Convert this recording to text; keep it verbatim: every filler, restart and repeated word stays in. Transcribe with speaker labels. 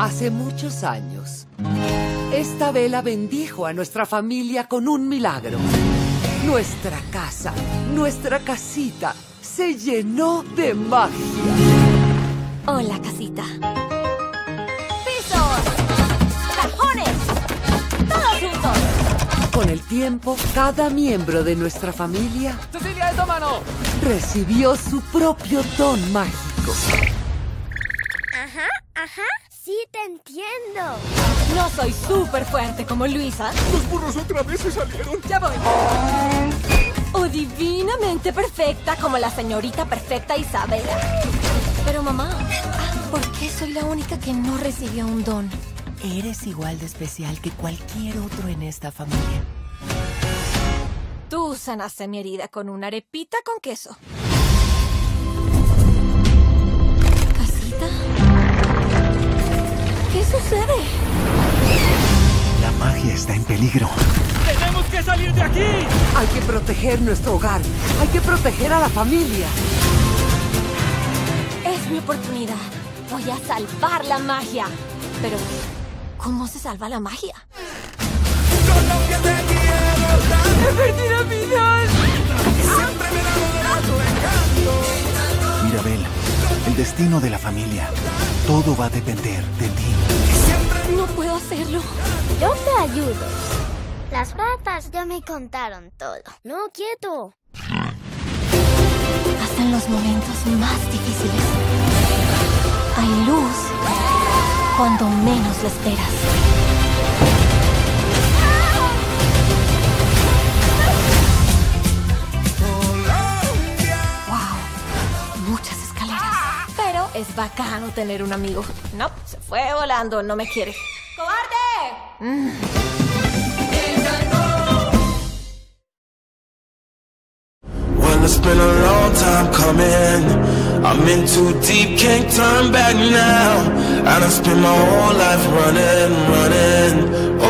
Speaker 1: Hace muchos años, esta vela bendijo a nuestra familia con un milagro. Nuestra casa, nuestra casita, se llenó de magia.
Speaker 2: Hola, casita. ¡Pisos! ¡Cajones! ¡Todos juntos!
Speaker 1: Con el tiempo, cada miembro de nuestra familia...
Speaker 3: ¡Cecilia, es tu mano!
Speaker 1: ...recibió su propio don mágico.
Speaker 4: Ajá, ajá. Sí, te entiendo.
Speaker 2: No soy súper fuerte como Luisa.
Speaker 3: ¡Los burros otra vez se salieron!
Speaker 2: ¡Ya voy! O divinamente perfecta como la señorita perfecta Isabela. Pero mamá, ¿por qué soy la única que no recibió un don?
Speaker 1: Eres igual de especial que cualquier otro en esta familia.
Speaker 2: Tú sanaste mi herida con una arepita con queso. ¿Casita? ¿Qué sucede?
Speaker 5: La magia está en peligro.
Speaker 3: ¡Tenemos que salir de aquí!
Speaker 1: Hay que proteger nuestro hogar. Hay que proteger a la familia.
Speaker 2: Es mi oportunidad. Voy a salvar la magia. Pero, ¿cómo se salva la magia?
Speaker 3: ¡He perdido mi don!
Speaker 5: Mirabel, el destino de la familia. Todo va a depender de ti.
Speaker 2: No puedo hacerlo.
Speaker 4: Yo te ayudo. Las ratas ya me contaron todo. No, quieto.
Speaker 2: Hasta en los momentos más difíciles hay luz cuando menos lo esperas. Wow, muchas escaleras. Pero es bacano tener un amigo. No, se fue volando, no me quiere. ¡Cobarde! Mm.
Speaker 6: It's been a long time coming. I'm in too deep, can't turn back now. And I spent my whole life running, running.